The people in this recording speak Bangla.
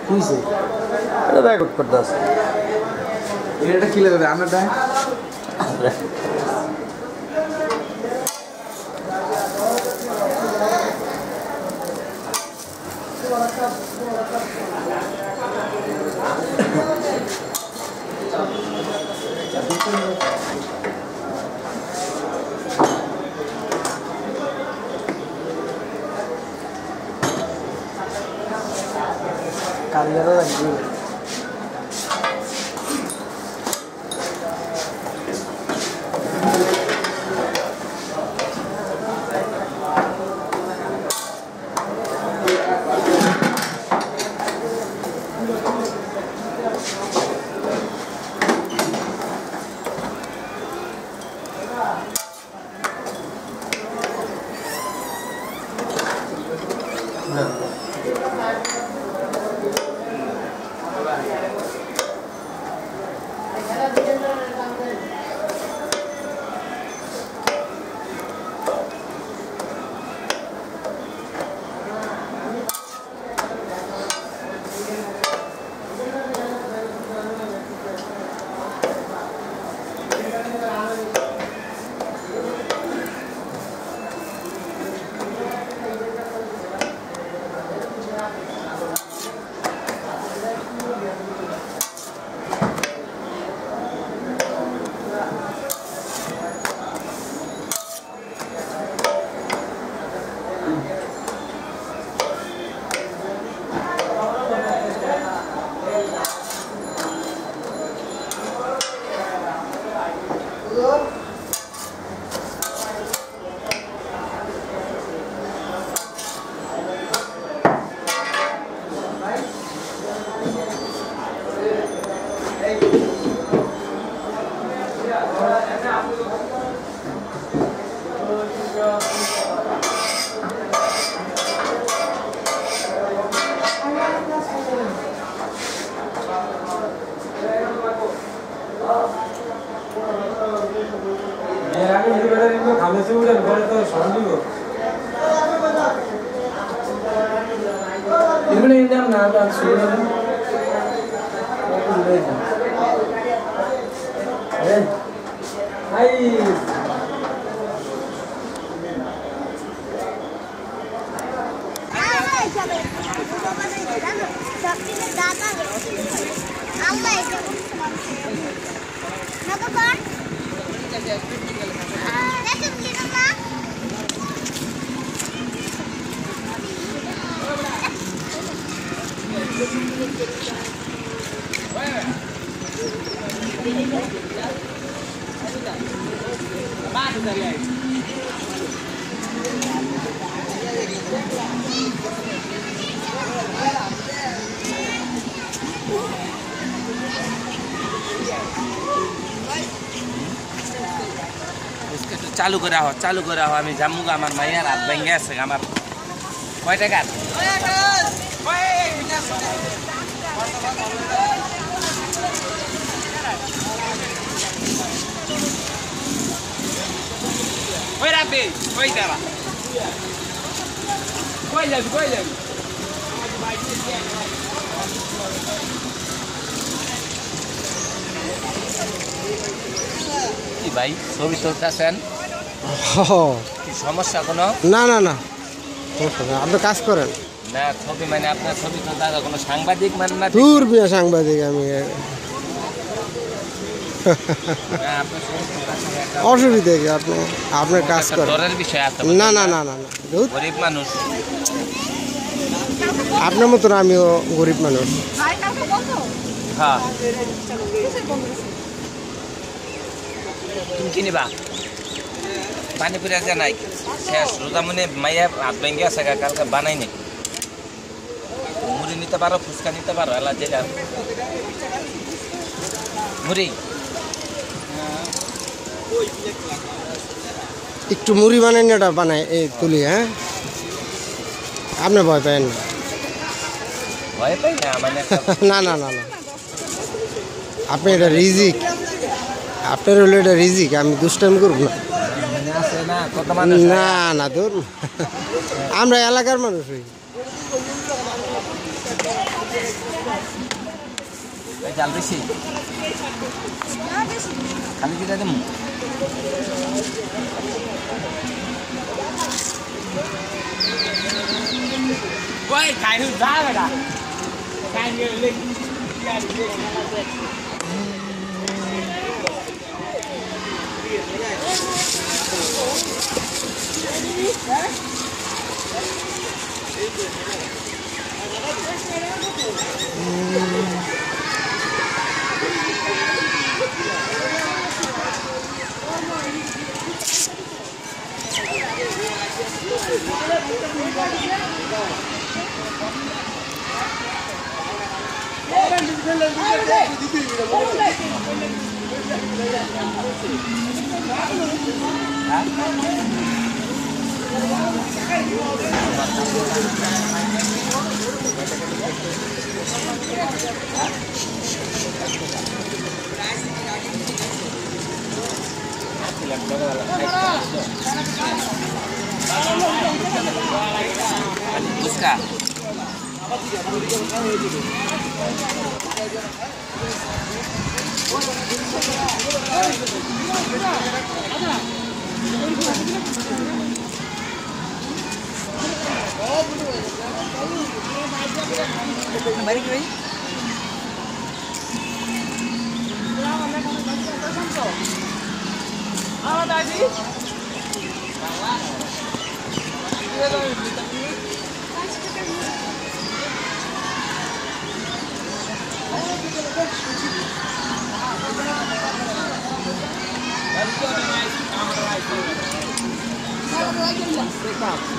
কিছে এটা রেকর্ড করতে আছে এটা কি লাগবে আমারটা কারিগররা রাখবে चालू करा हो আমি জামুগা আমার মাইয়ার হাত ভেঙে আছে আমার কয় টাকা ওই রাবে কই দাঁড়া কই যাবি কি ভাই ছবি তুলতেছেন কি সমস্যা কোনো না না না আপনি কাজ করেন না ছবি মানে আপনার ছবি তুলতে কোনো সাংবাদিক মানে না দূর বিয়া সাংবাদিক আমি অসুবিধা কি আপনি আপনার কাজ করেন ডরের বিষয় আছে না না না না না গরিব মানুষ আপনার মতন আমিও গরিব মানুষ হ্যাঁ তুমি কিনিবা পানিপুরি আছে নাই শেষ রোজামনে মাইয়া হাত ভেঙে আছে কালকে বানাইনি মুড়ি নিতে পারো ফুচকা নিতে পারো এলা যেটা মুড়ি একটু মুড়ি বানাই না এটা বানাই এই তুলি হ্যাঁ আপনি ভয় পাবেন না ভয় পাই না মানে না না না না আপনি এটা রিজিক আপনার হলো এটা রিজিক আমি দুষ্টামি করব না না না দূর আমরা এলাকার মানুষ হই জাল বেশি খালি কি দেবো ওই খাই যা বেটা খাই নিয়ে লেগ उसका बारी की भाई हाँ दादी Come on.